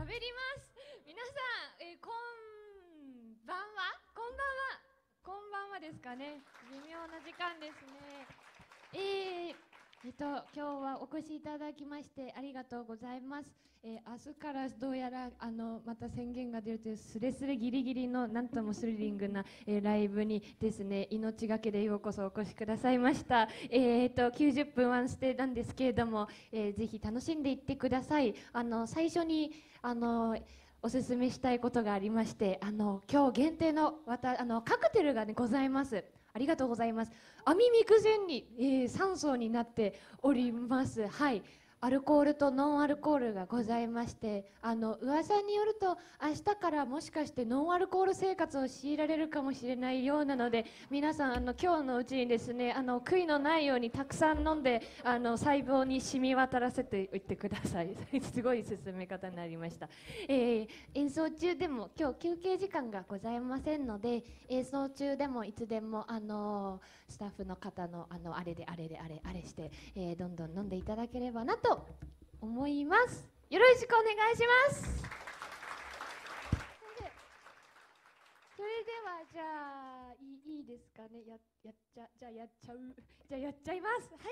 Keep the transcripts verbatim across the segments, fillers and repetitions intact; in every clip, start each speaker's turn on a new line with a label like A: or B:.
A: 喋ります。皆さん、えー、こんばんはこんばんはこんばんはですかね。微妙な時間ですね。えーえっと、今日はお越しいただきましてありがとうございます。えー、明日からどうやらあのまた宣言が出るというスレスレギリギリのなんともスリリングな、えー、ライブにですね、命がけでようこそお越しくださいました。えー、っときゅうじゅっぷんワンステなんですけれども、えー、ぜひ楽しんでいってください。あの最初にあのおすすめしたいことがありまして、あの今日限定のわたあのカクテルが、ね、ございます。ありがとうございます。アミミクゼンに、えー、さん層になっております。はい。アルコールとノンアルコールがございまして、あの噂によると明日からもしかしてノンアルコール生活を強いられるかもしれないようなので、皆さんあの今日のうちにですね、あの悔いのないようにたくさん飲んで、あの細胞に染み渡らせておいてください。すごい進め方になりました。えー、演奏中でも今日休憩時間がございませんので、演奏中でもいつでもあのスタッフの方のあのあれであれであれあれして、えー、どんどん飲んでいただければなと思います。よろしくお願いします。それではじゃあいい、いいですかね。ややっちゃじゃあやっちゃうじゃあやっちゃいます。はい。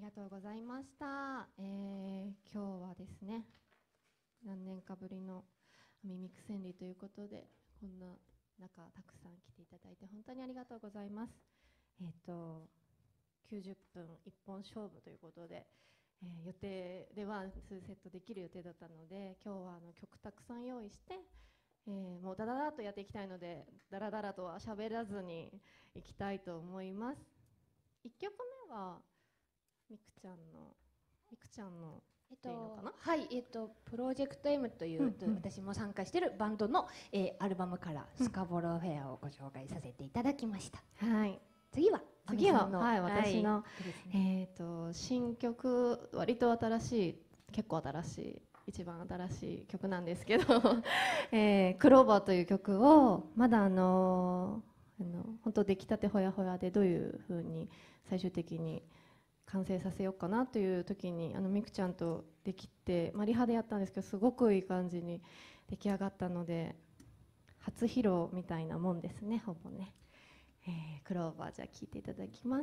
B: がとうございました。えー、今日はですね、何年かぶりのミミク千里ということで、こんな中たくさん来ていただいて本当にありがとうございます。えっ、ー、ときゅうじゅっぷん一本勝負ということで、えー、予定ではにセットできる予定だったので、今日はあの曲たくさん用意して、えー、もうダダダッとやっていきたいので、ダラダラとは喋らずにいきたいと思います。いっきょくめはみくちゃんのみくちゃんの
C: えっと、はい、えっと、プロジェクト M という、うんうん、私も参加しているバンドの、えー、アルバムからスカボローフェアをご紹介させていただきました。
B: はい、
C: 次は
B: 次は、はい、私の、はい、えっと新曲、割と新しい、結構新しい、一番新しい曲なんですけど、えー、クローバーという曲をまだあのー、あの本当出来たてほやほやでどういう風に最終的に完成させようかなという時に、あのみくちゃんとできて、まあ、リハでやったんですけど、すごくいい感じに出来上がったので、初披露みたいなもんですね、ほぼね。えー、クローバー、じゃあ聴いていただきます。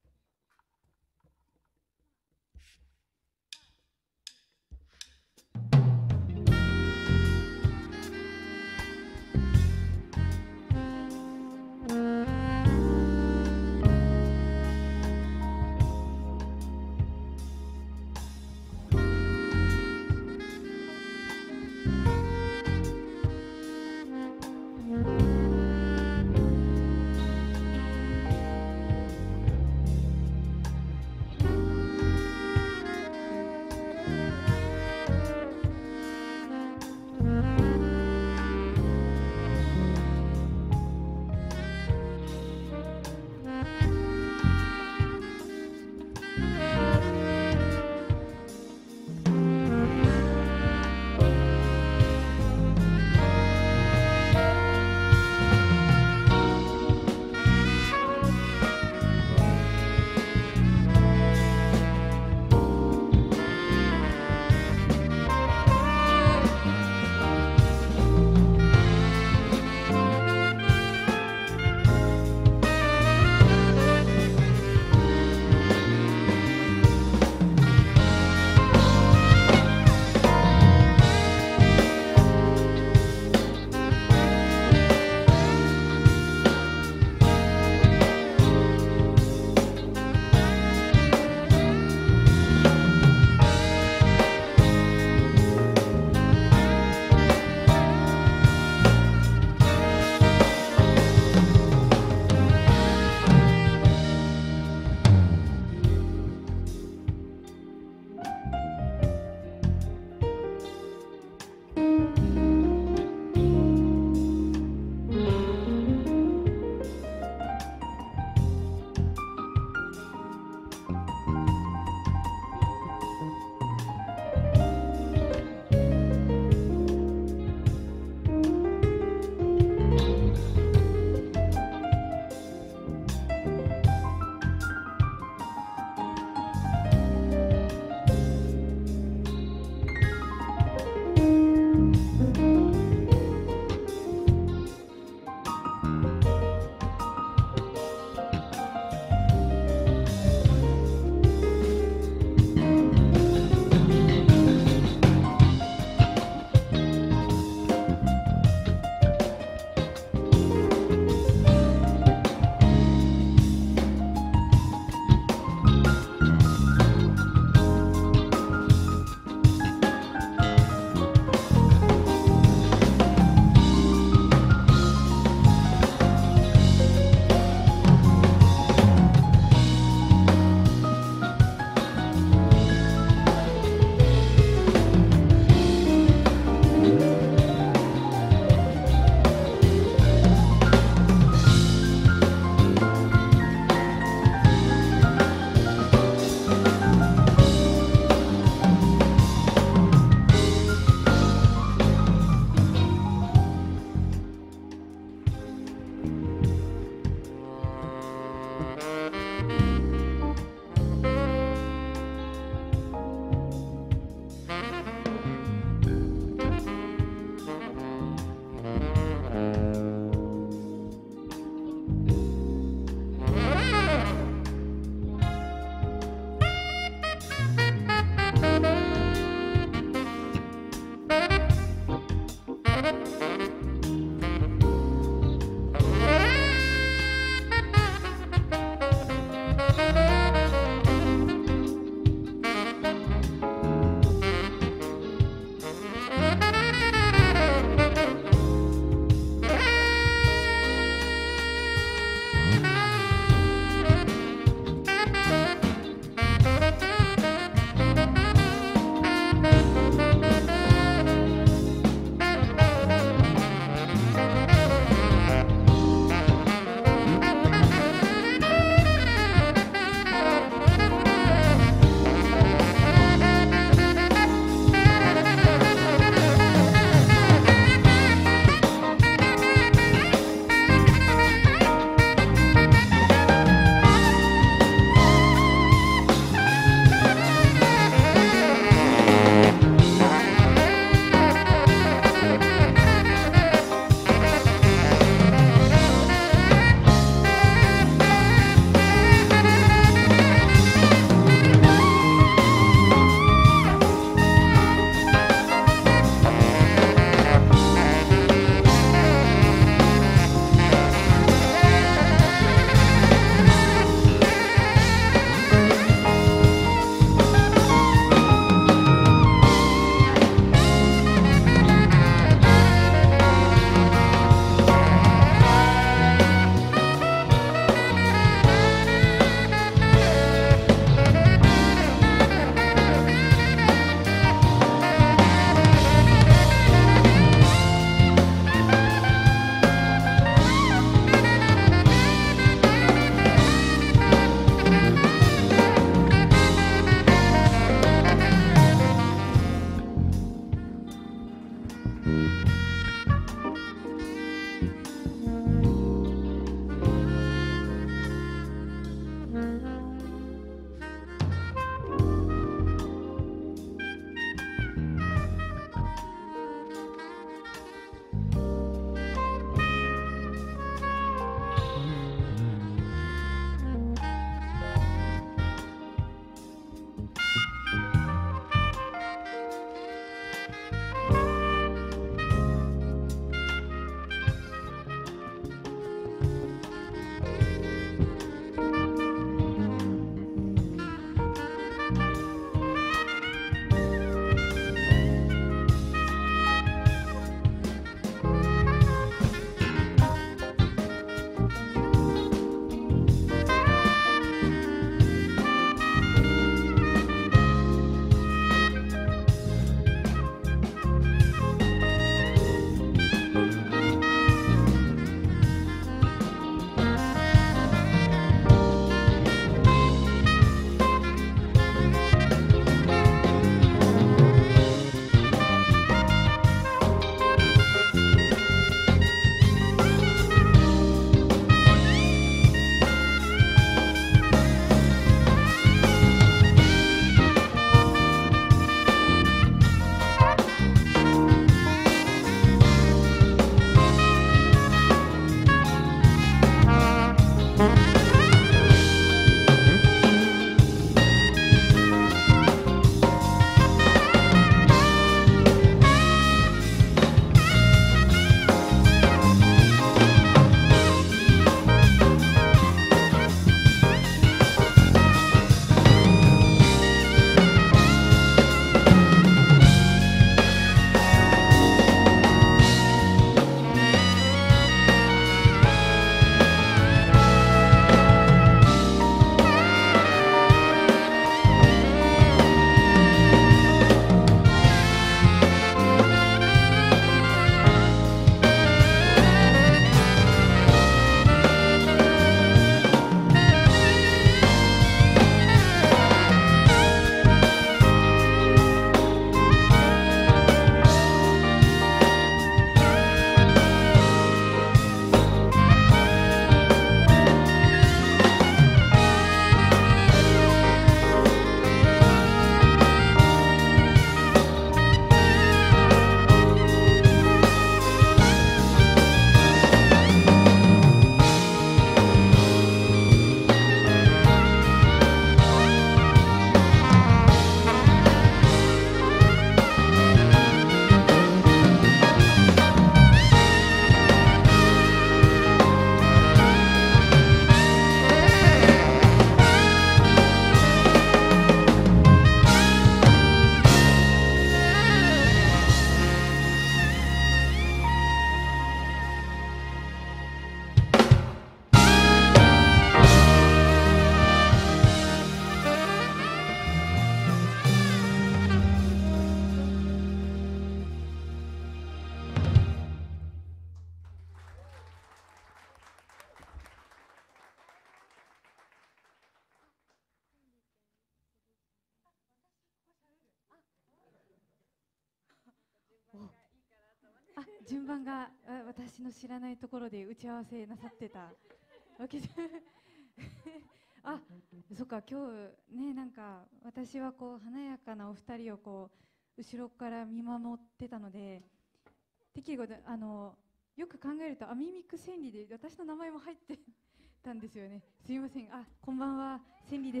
D: 順番があ私の知らないところで打ち合わせなさってたわけじゃあ、そっか、今日ね、なんか私はこう華やかなお二人をこう後ろから見守ってたので、てっきりことあのよく考えるとアミミック千里で私の名前も入ってたんですよね。すいません。あ、こんばんは、千里です。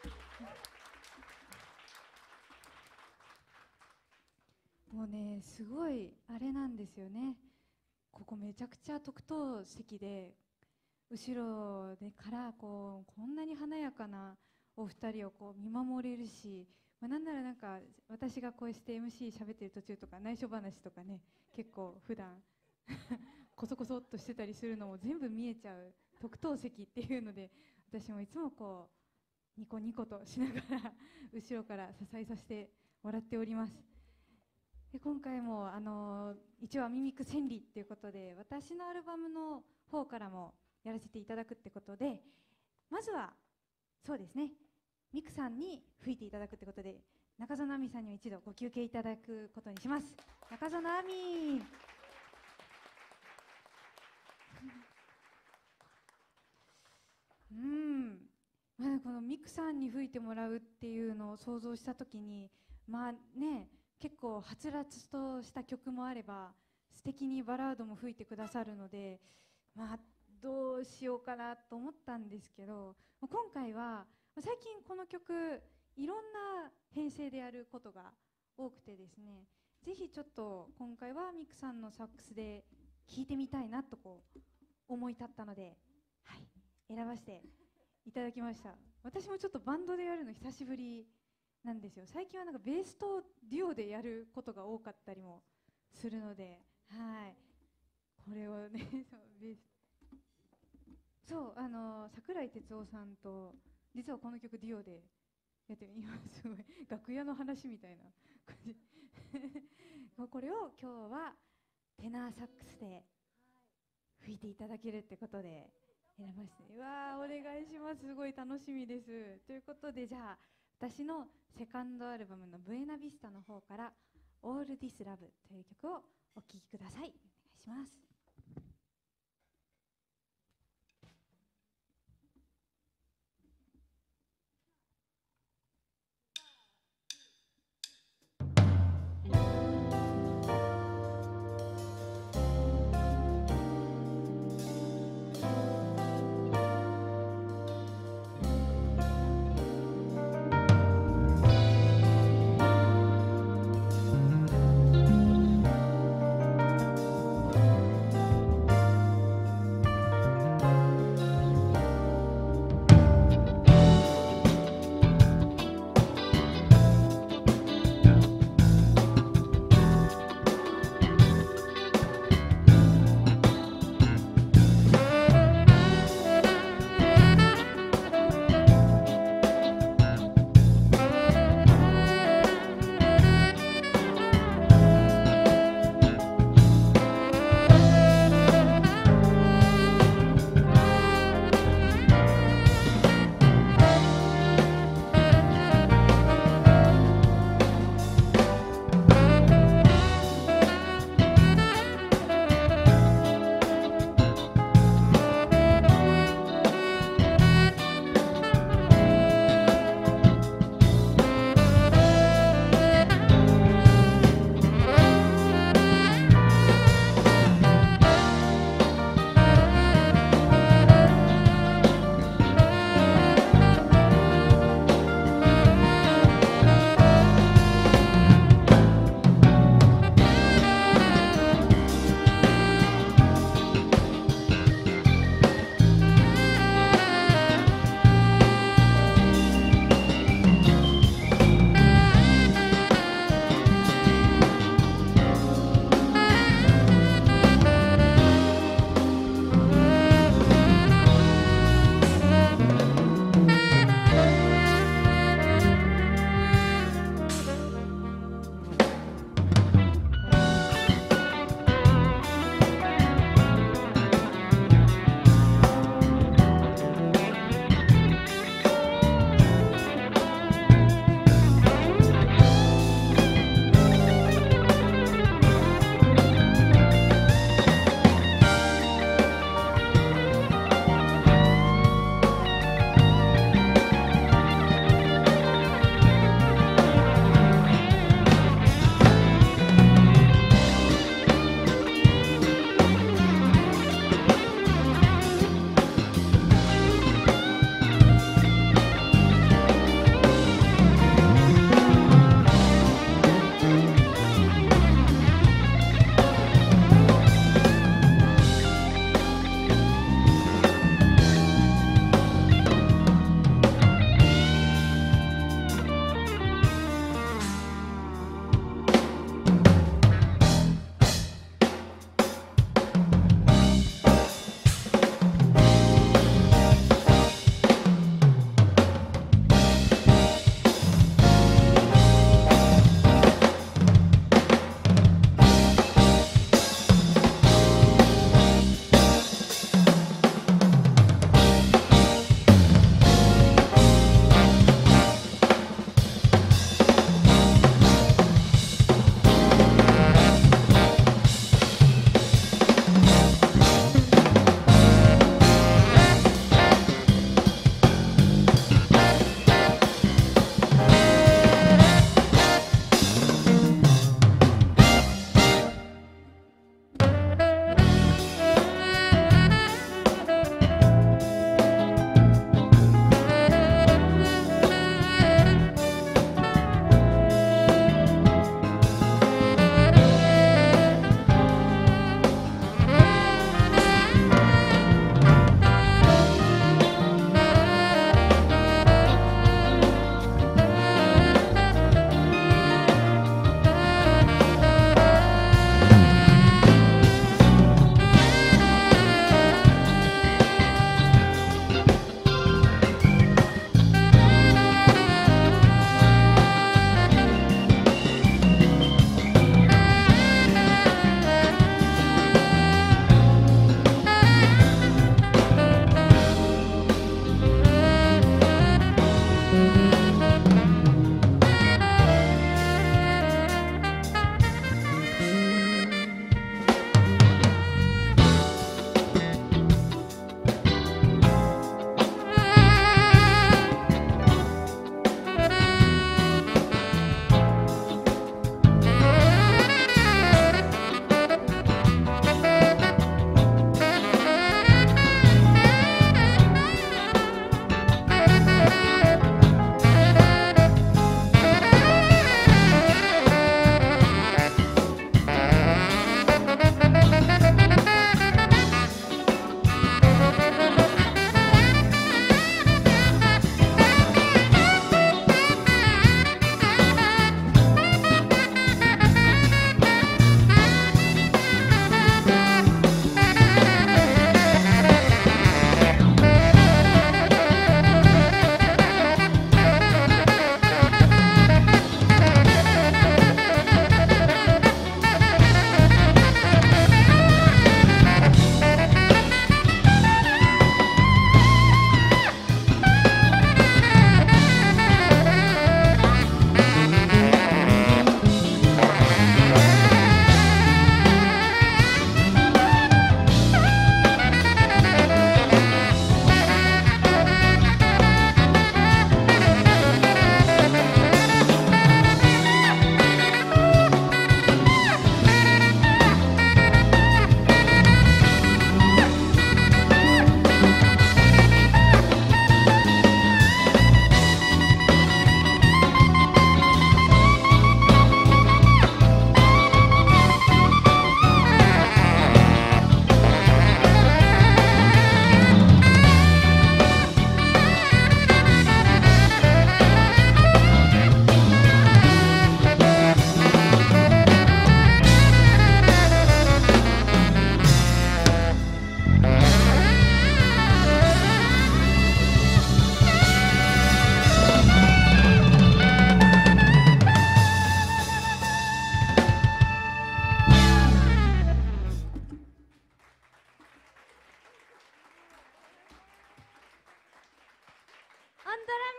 D: もうね、すごいあれなんですよね。ここめちゃくちゃ特等席で、後ろでからこうこんなに華やかなお二人をこう見守れるし、まあ、なんならなんか私がこうして エムシー 喋ってる途中とか内緒話とかね、結構普段コソコソっとしてたりするのも全部見えちゃう特等席っていうので、私もいつもこうニコニコとしながら後ろから支えさせてもらっております。で今回もあの一応アミミック千里っていうことで、私のアルバムの方からもやらせていただくってことで、まずはそうですね、ミクさんに吹いていただくってことで、中園亜美さんには一度ご休憩いただくことにします。中園亜美うん、まあ、このミクさんに吹いてもらうっていうのを想像したときに、まあね、結構はつらつとした曲もあれば素敵にバラードも吹いてくださるので、まあどうしようかなと思ったんですけど、今回は最近この曲いろんな編成でやることが多くてですね、ぜひちょっと今回はミクさんのサックスで聴いてみたいなとこう思い立ったので、はい、選ばせていただきました。私もちょっとバンドでやるの久しぶりなんですよ。最近はなんかベースとデュオでやることが多かったりもするので、はい、これをねそうベースそうあの桜井哲夫さんと実はこの曲デュオでやってる、今すごい楽屋の話みたいな感じこれを今日はテナーサックスで吹いていただけるってことで選ばせて、うわーお願いします。すごい楽しみです。ということで、じゃあ私のセカンドアルバムのブエナビスタの方から「All This Love」という曲をお聴きください。お願いします。「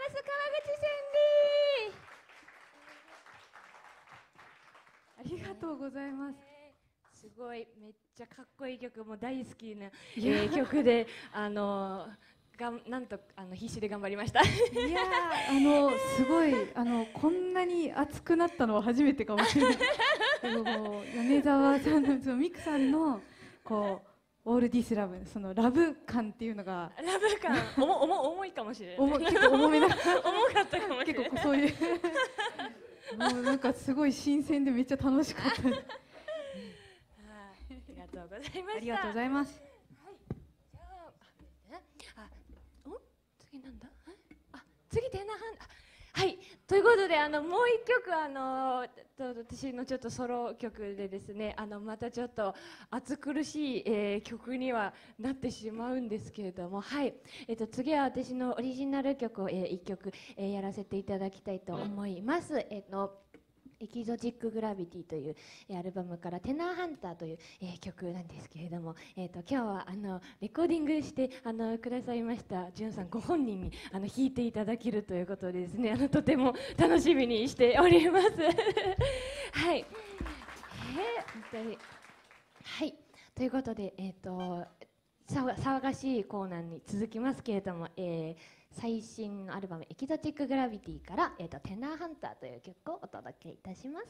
C: 川口千里。
D: ありがとうございます。
C: すごいめっちゃかっこいい曲も大好きな、えー、曲であのがんなんとあの必死で頑張りました。
D: いやあのすごいあのこんなに熱くなったのは初めてかもしれない。こう米沢さんのそのミクさんのこうオールディスラブそのラブ感っていうのが
C: ラブ感重重重いかもしれない。
D: 重結構重めな
C: 重かったかもしれない。
D: 結構そういうもうなんかすごい新鮮でめっちゃ楽しかったです。
C: ありがとうございました。
D: ありがとうございます。
C: はい。じゃあ、あ、お、次なんだ？あ、次テナハン。はい。ということで、あのもう一曲あの私のちょっとソロ曲でですね、あのまたちょっと暑苦しい、えー、曲にはなってしまうんですけれども、はい。えっと次は私のオリジナル曲を、えー、一曲、えー、やらせていただきたいと思います。えっと。エキゾチックグラビティという、えー、アルバムからテナーハンターという、えー、曲なんですけれども、えー、と今日はあのレコーディングしてあのくださいましたじゅんさんご本人にあの弾いていただけるということでですね、あのとても楽しみにしております。はい、えー、本当にはいということで、えー、と騒がしいコーナーに続きますけれども、えー最新のアルバム「エキゾチック・グラビティ」から、えーと「テナーハンター」という曲をお届けいたします。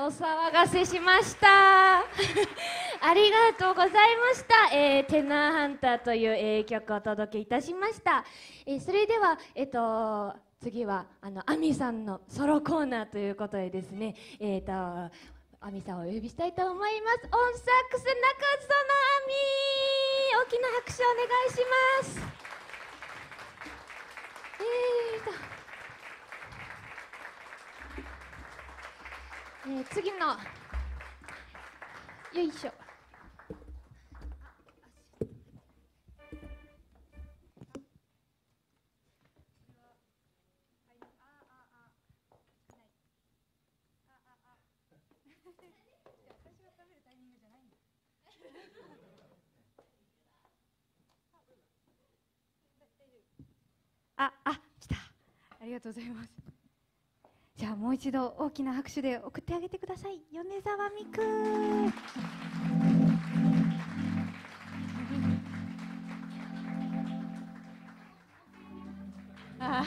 C: お騒がせしましたありがとうございました、えー、テナーハンターという、えー、曲をお届けいたしました、えー、それでは、えっと、次はあのアミさんのソロコーナーということでですね、えーとアミさんをお呼びしたいと思います。オンサックス中園アミ、大きな拍手をお願いします。えーと、えー、次のよいしょ。
D: あ、あ、来た。ありがとうございます。じゃあもう一度大きな拍手で送ってあげてください。米沢美久。あ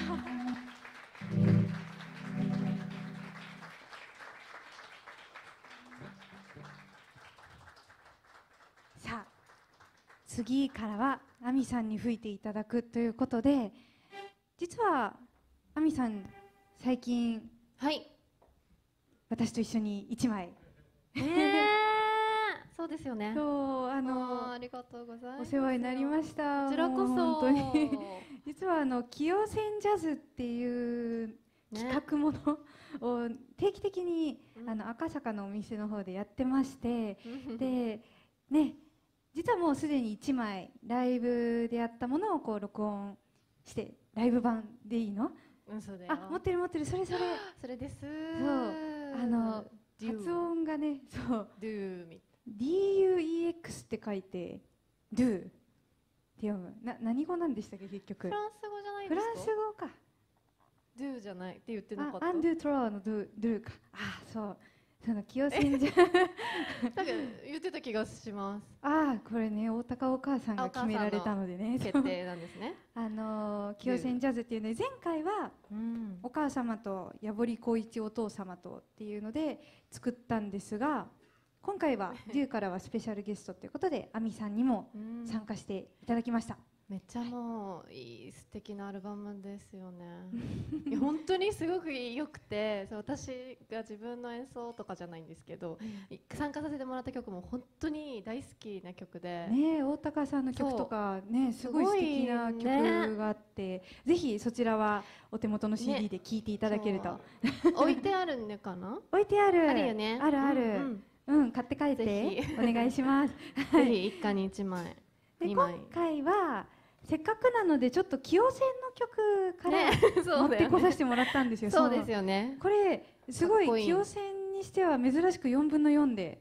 D: さあ、次からはアミさんに吹いていただくということで、実はアミさん最近、
B: はい、
D: 私と一緒に一枚、
B: えー、そうですよね。
D: そうあの
B: あありがとうございます。
D: お世話になりました。
B: こちらこそ
D: 本当に実はあの清泉ジャズっていう企画ものを定期的に、ね、あの赤坂のお店の方でやってまして、でね、実はもうすでにいちまいライブでやったものをこう録音してライブ版でいいの？
B: そうだよ。
D: あ、持ってる持ってる、それそれ
B: それです。そう
D: あの発音がね、そう
B: Do み
D: ディーユーイーエックス って書いて Do って読む。な何語なんでしたっけ結局？
B: フランス語じゃない
D: フラ
B: ですか？
D: ンス語か。
B: Do じゃないって言ってなかっ
D: あ、
B: た。
D: アンドゥトローの Do Do か。あ、そう。その清泉じゃ
B: なんか言ってた気がします。
D: ああ、これね、大高お母さんが決められたのでね、
B: 決定なんですね。
D: あの清泉ジャズっていうね、前回は、うん、お母様と矢堀浩一お父様とっていうので作ったんですが、今回はデューからはスペシャルゲストということでアミさんにも参加していただきました。
B: めっちゃもういい素敵なアルバムですよね。いや本当にすごく良くて、そう私が自分の演奏とかじゃないんですけど、うん、参加させてもらった曲も本当に大好きな曲で、
D: ね、大高さんの曲とかね、すごい素敵な曲があって、ね、ぜひそちらはお手元の シーディー で聴いていただけると、ね、
B: 置いてあるのかな？
D: 置いてある。
B: あるよね。
D: あるある。うんうん、うん、買って帰ってお願いします。
B: ぜひ一家に一枚。
D: で今回はせっかくなのでちょっと清泉の曲から持ってこさせてもらったんですよ。
B: そうですよね。
D: これすごい清泉にしては珍しくよんぶんのよんで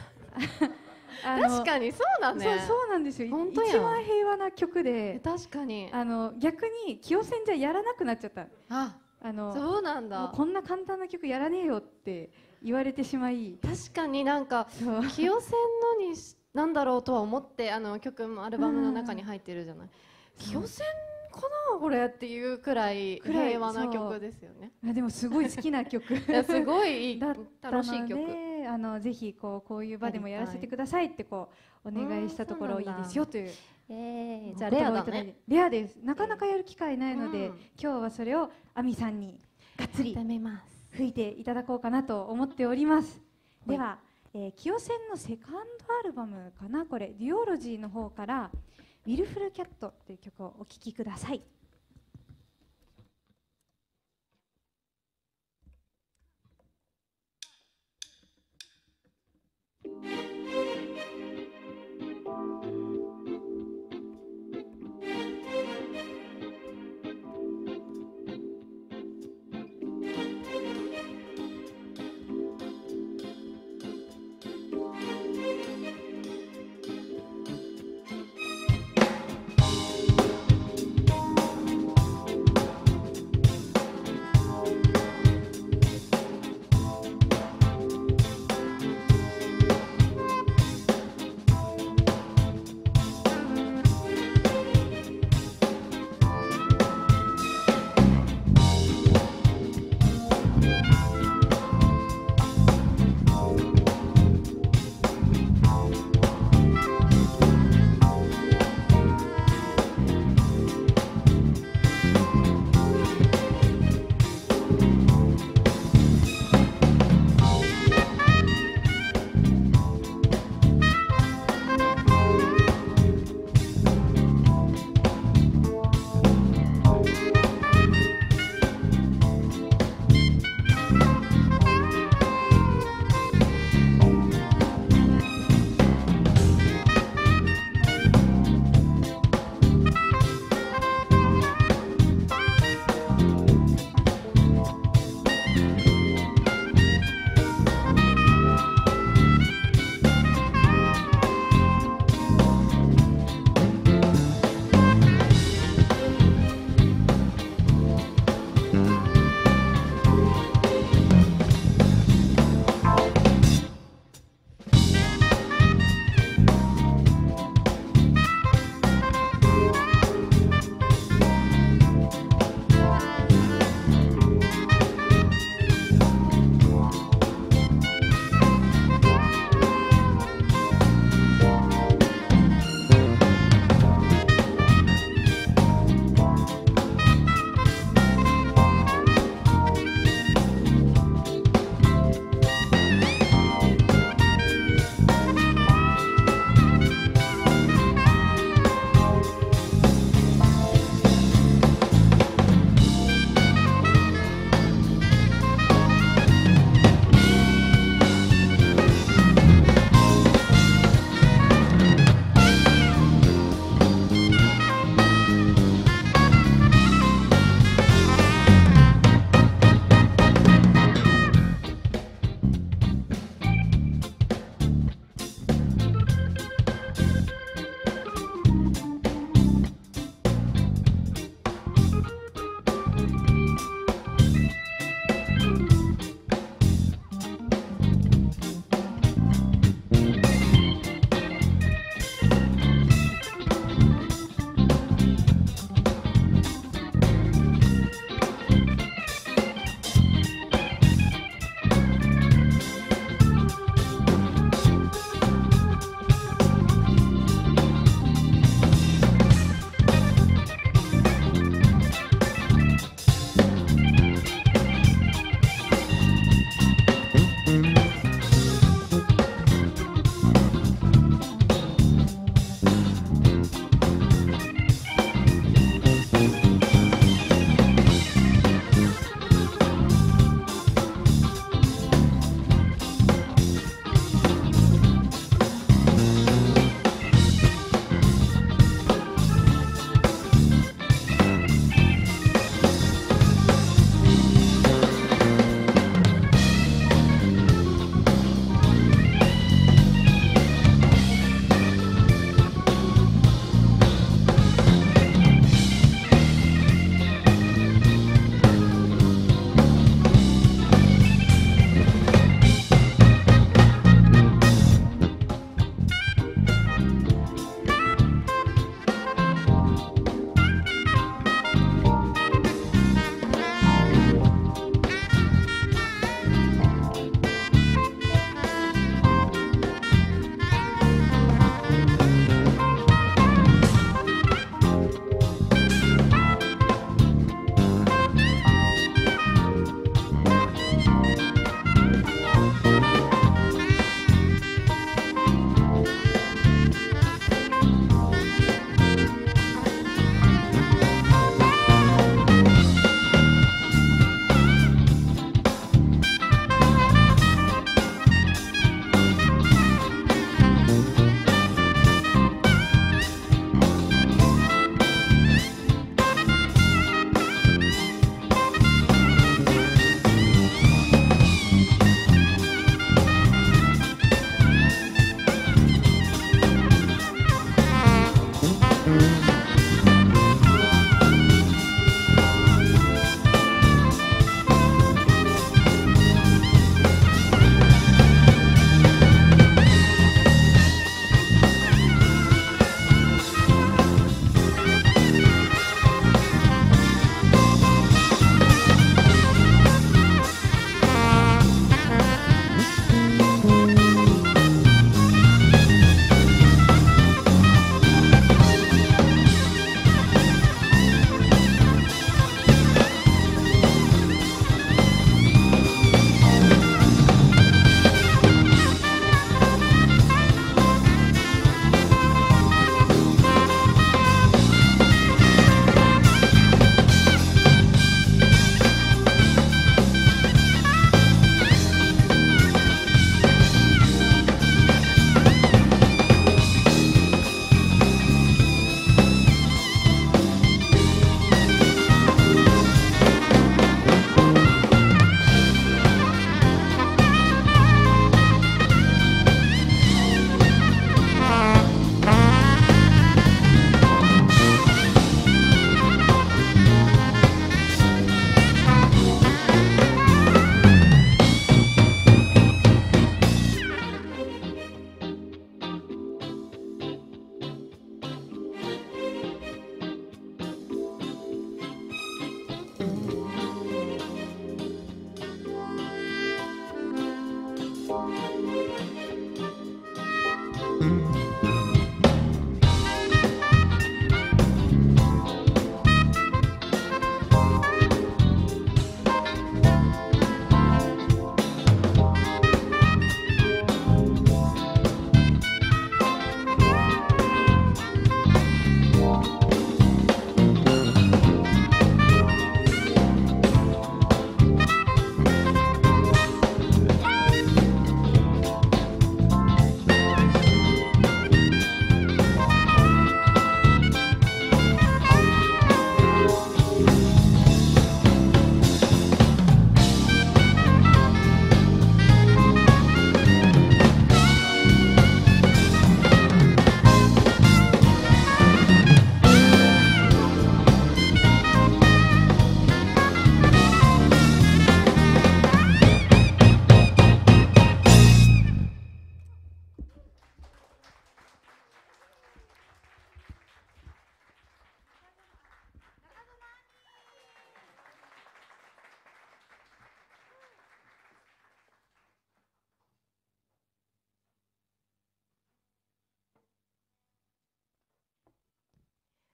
B: 確かにそうだね。
D: そうそうなんですよ。一番平和な曲で、
B: 確かに
D: あの逆に清泉じゃやらなくなっちゃった。
B: あ、
D: あの
B: そうなんだ。
D: こんな簡単な曲やらねえよって言われてしまい、
B: 確かになんか清泉のになんだろうとは思って、あの曲もアルバムの中に入ってるじゃない。清泉かなこれっていうくらい平和な曲ですよね。
D: でもすごい好きな曲
B: すごい
D: だったので、楽しい曲。あのぜひこうこういう場でもやらせてくださいってこうお願いしたところいいですよという。
B: えー、じゃあレアだね。
D: レアです。なかなかやる機会ないので、うん、今日はそれをアミさんにがっつり吹いていただこうかなと思っております。では、えー、清泉のセカンドアルバムかな、これデュオロジーの方から「ウィルフルキャット」という曲をお聴きください。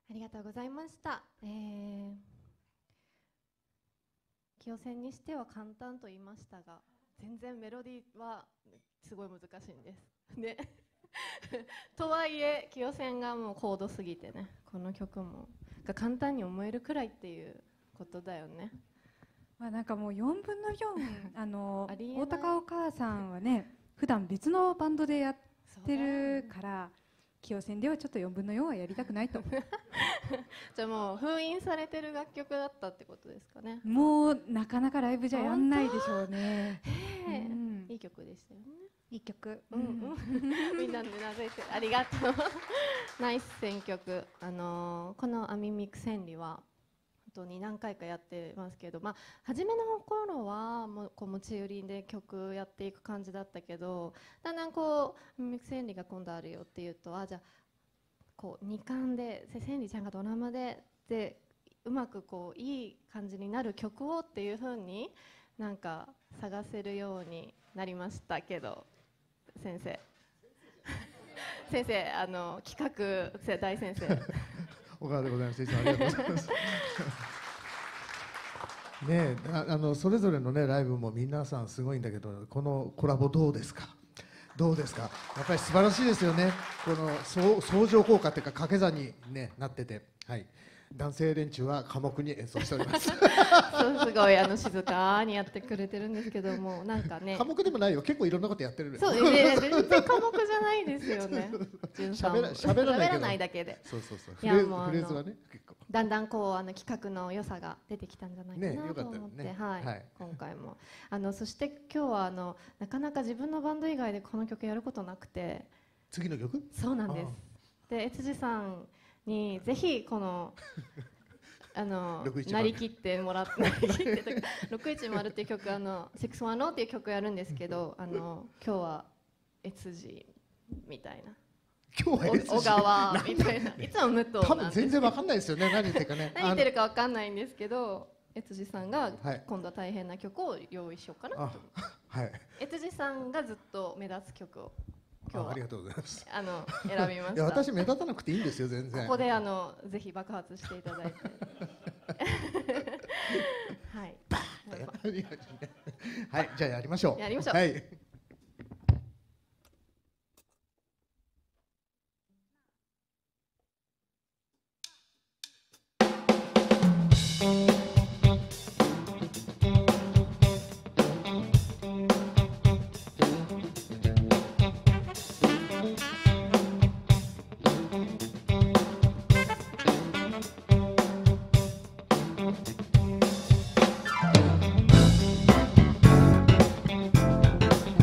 B: ありがとうございました。えー、清線にしては簡単と言いましたが、全然メロディーはすごい難しいんです。でとはいえ清線がもう高度すぎてね、この曲もが簡単に思えるくらいっていうことだよね。
D: まあなんかもうよんぶんのよんあの
B: ありえない
D: 大高お母さんはね普段別のバンドでやってるから清線ではちょっとよんぶんのよんはやりたくないと
B: じゃあもう封印されてる楽曲だったってことですかね。
D: もうなかなかライブじゃやんないでしょうね。
B: へえ、
D: うん
B: いい曲でしたよね。
D: いい曲、
B: うんうん、みんなでなずいてありがとうナイス選曲。あのーこの「アミミク千里」は本当に何回かやってますけど、まあ、初めの頃はもうこう持ち寄りで曲やっていく感じだったけど、だんだんこう「アミミク千里」が今度あるよっていうと、あじゃあこうにかんで千里ちゃんがドラムででうまくこういい感じになる曲をっていう風になんか探せるようになりましたけど、先生先生あの企画大先生
E: 小川でございます。いつもありがとうございます。ねえ、ああのそれぞれのねライブも皆さんすごいんだけど、このコラボどうですか。どうですか。やっぱり素晴らしいですよね。この相相乗効果っていうか掛け算にねなってて、はい。男性連中は寡黙に演奏しております。
B: そうすごいあの静かにやってくれてるんですけども、なんかね
E: 寡黙でもないよ。結構いろんなことやってる。
B: そうね、全然寡黙じゃないですよね。
E: 喋ら喋らないけど。
B: 喋らないだけで。
E: そうそうそう。
B: いやもう
E: フレーズはね結構。
B: だんだんこうあの企画の良さが出てきたんじゃないか
E: ね
B: な
E: よかったよ
B: と思って、
E: ね
B: はい、
E: はい
B: 今回もあのそして今日はあのなかなか自分のバンド以外でこの曲やることなくて、
E: 次の曲？
B: そうなんです。で越智さんにぜひこのあの
E: ろくいちまる
B: なりきってもらってなりきってとかろくいちまるっていう曲、あのシックスワンローっていう曲やるんですけど、あの今日は越智みたいな。
E: 今日は S
B: 小川みたいな、いつも武藤
E: 多分
B: なんです
E: 全然わかんないですよね。何言ってるかね。
B: 何言ってるかわかんないんですけど、越智さんが
E: はい
B: 今度は大変な曲を用意しようかなと。
E: あはい。
B: 越智さんがずっと目立つ曲を今日は
E: あありがとうございます。
B: あの選びました。
E: いや私目立たなくていいんですよ全然。
B: ここであのぜひ爆発していただいて。はい。
E: はいじゃあやりましょう。
B: やりましょう
E: はい。
F: 「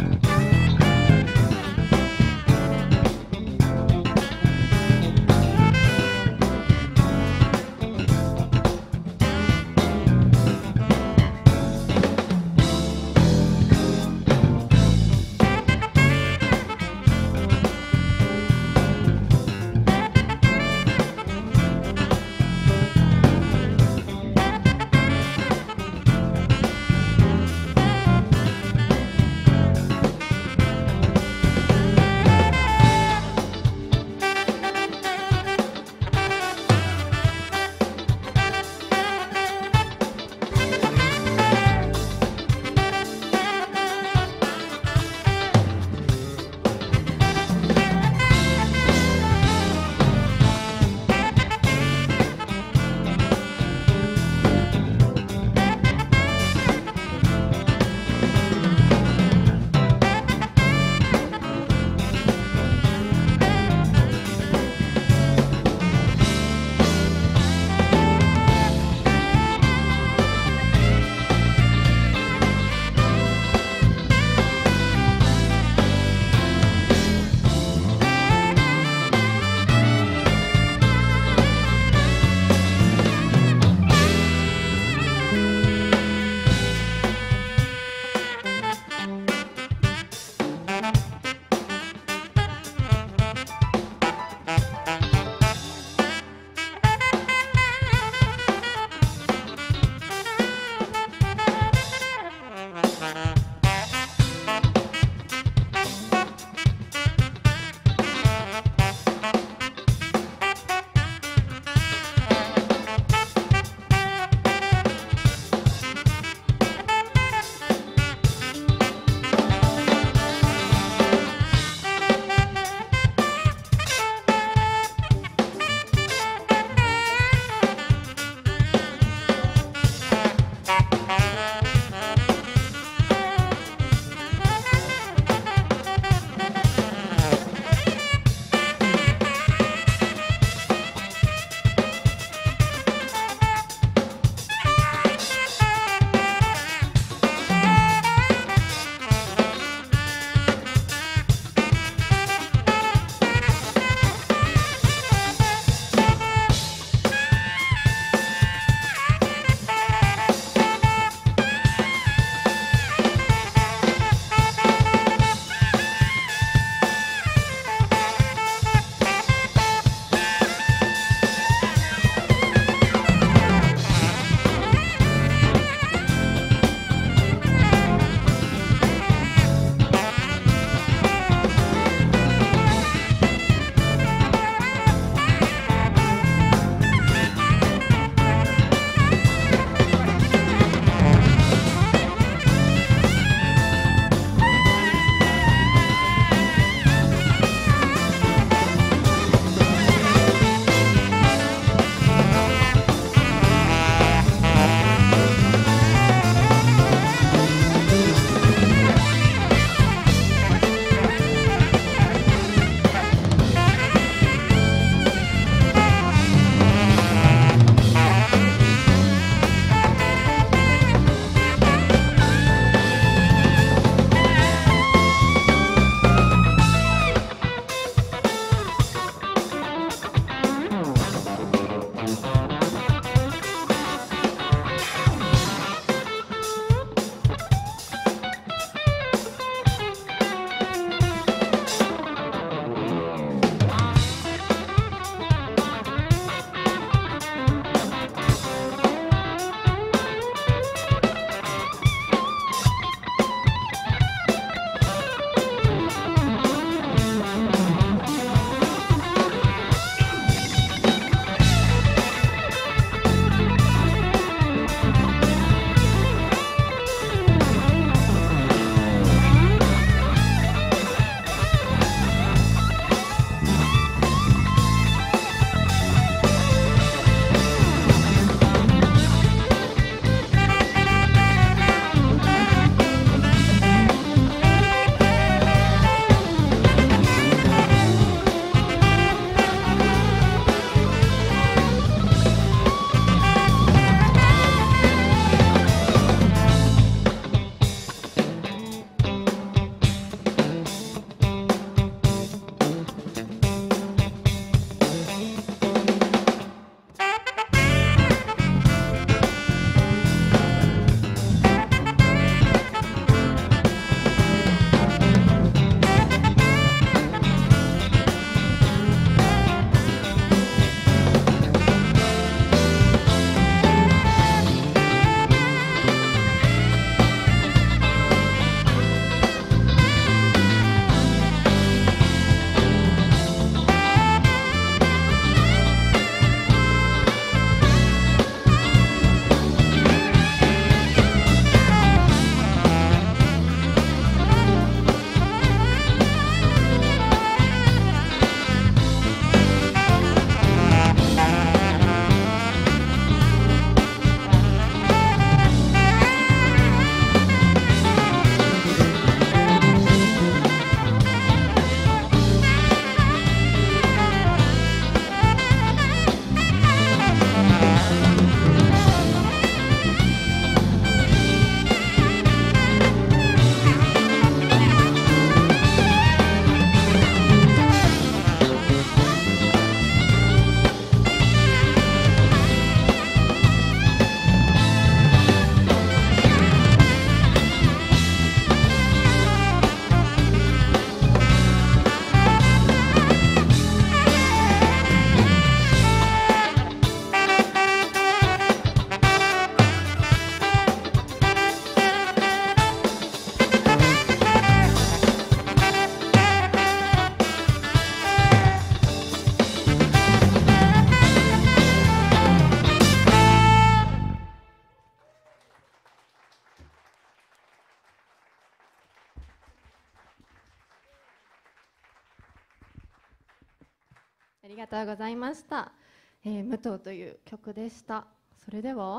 B: ありがとうございました。えー、武藤という曲でした。それでは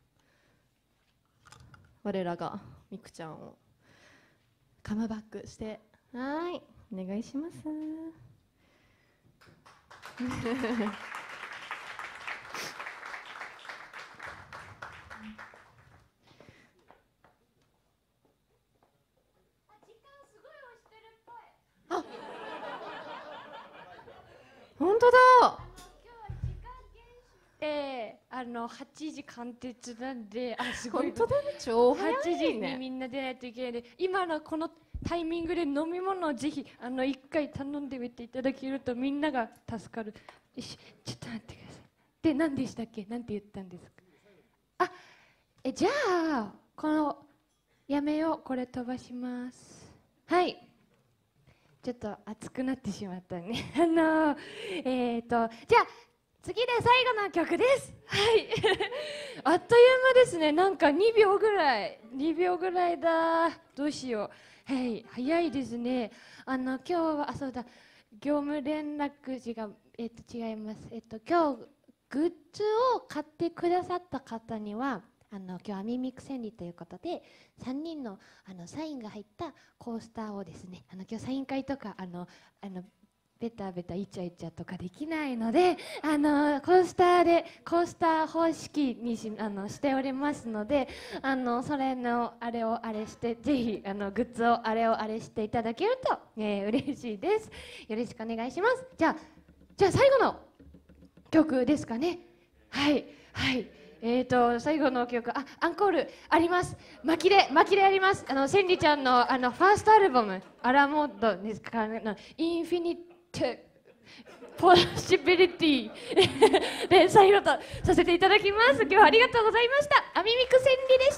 B: 我らがみくちゃんをカムバックしてはいお願いします。あ、本当だ。
C: えー、あのはちじ貫徹なんで、あすごい
B: 本当だね、超早
C: はちじ
B: いね。
C: にみんな出ないといけないで、今のこのタイミングで飲み物をぜひあの一回頼んでみていただけるとみんなが助かる。よし、ちょっと待ってください。で、何でしたっけ？なんて言ったんですか？あ、えじゃあこのやめよう、これ飛ばします。はい。ちょっと熱くなってしまったね。あのえっ、ー、とじゃあ次で最後の曲です。はいあっという間ですね。なんかにびょうぐらいにびょうぐらいだ。どうしよう。はい、早いですね。あの今日はあそうだ業務連絡時がえっ、と違います。えっ、と今日グッズを買ってくださった方にはあの今日アミミク千里ということでさんにんのあのサインが入ったコースターをですね、あの今日サイン会とかあのあのベタベタイチャイチャとかできないので、あのコースターでコースター方式にしあのしておりますので、あのそれのあれをあれしてぜひあのグッズをあれをあれしていただけると、えー、嬉しいです。よろしくお願いします。じゃあじゃあ最後の曲ですかね。はいはい。えーと最後の曲、あアンコールあります。巻きで巻きであります。あの千里ちゃんのあのファーストアルバムアラモードですかね、インフィニットポシビリティで最後とさせていただきます。今日はありがとうございました。アミミク千里でした。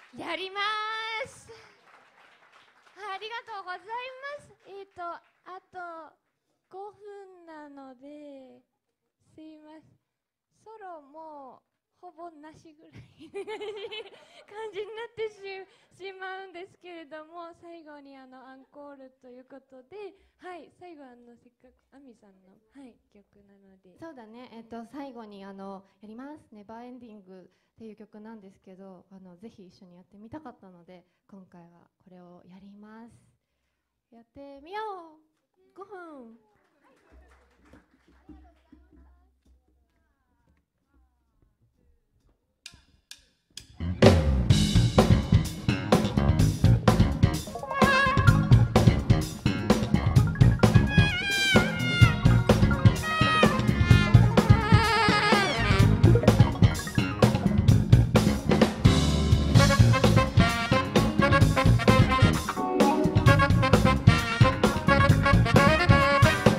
A: やります。ありがとうございます。えっ、とあとごふんなので、すいません。ソロもほぼなしぐらい感じになってし、しまうんですけれども、最後にあのアンコールということで、はい、最後あのせっかくアミさんの、はい、曲なので。
B: そうだね、えっと、最後にあのやります「ネバーエンディング」っていう曲なんですけど、あのぜひ一緒にやってみたかったので、今回はこれをやります。やってみよう。ごふん。
A: 「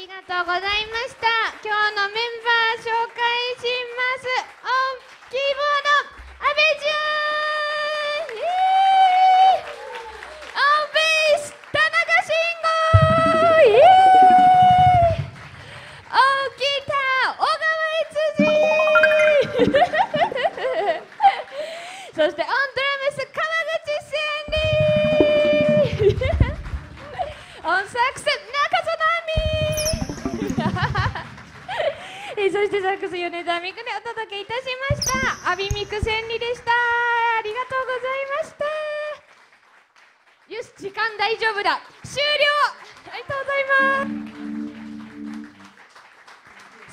A: りがとうございました。今日のメンバー紹介します。オンキーボード阿部純、イエーイ。オンベース田中慎吾、イエーイ。オンギター小川悦司そしてオンドラムス川口千里オンサックス中園亜美えーそしてサックス米田美久でお届けいたしました。阿美美久千里でした。ありがとうございました。よし、時間大丈夫だ。終了。ありがとうございます。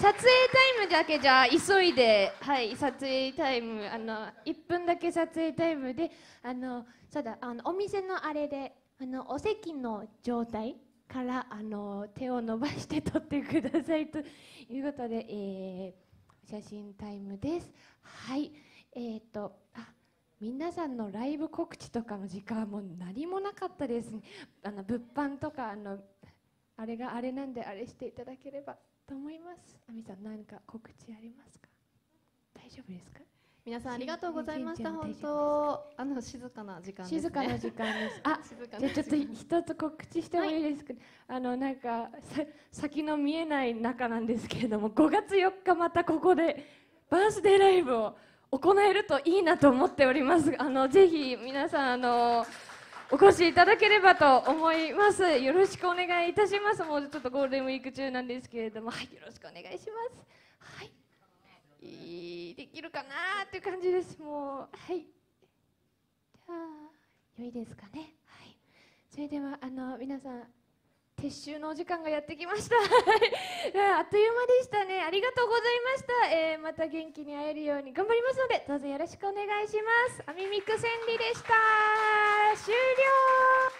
A: 撮影タイムだけじゃ急いで、はい、撮影タイムあのいっぷんだけ撮影タイムで、あのそうだ、あのお店のあれで、あのお席の状態からあの手を伸ばして撮ってくださいということで、えー、写真タイムです。はい、えー、とあ皆さんのライブ告知とかの時間はもう何もなかったですね。あの物販とかあのあれがあれなんであれしていただければと思います。あみさん、何か告知ありますか？大丈夫ですか？
B: 皆さんありがとうございました。本
A: 全然大丈
B: 当あの静かな時間ですね。
A: 静かな時間です。あ、
B: 静か
A: じゃあちょっと
B: な時間
A: 一つ告知してもいいですか？あのなんかさ先の見えない中なんですけれども、ごがつよっかまたここでバースデーライブを行えるといいなと思っております。あのぜひ皆さんあのお越しいただければと思います。よろしくお願いいたします。もうちょっとゴールデンウィーク中なんですけれども、はい、よろしくお願いします。はい。いいできるかなーっていう感じです。もうはい。じゃあ良いですかね。はい。それではあの皆さん撤収のお時間がやってきました。あっという間でしたね。ありがとうございました。えー、また元気に会えるように頑張りますのでどうぞよろしくお願いします。あみみく千里でした。終了。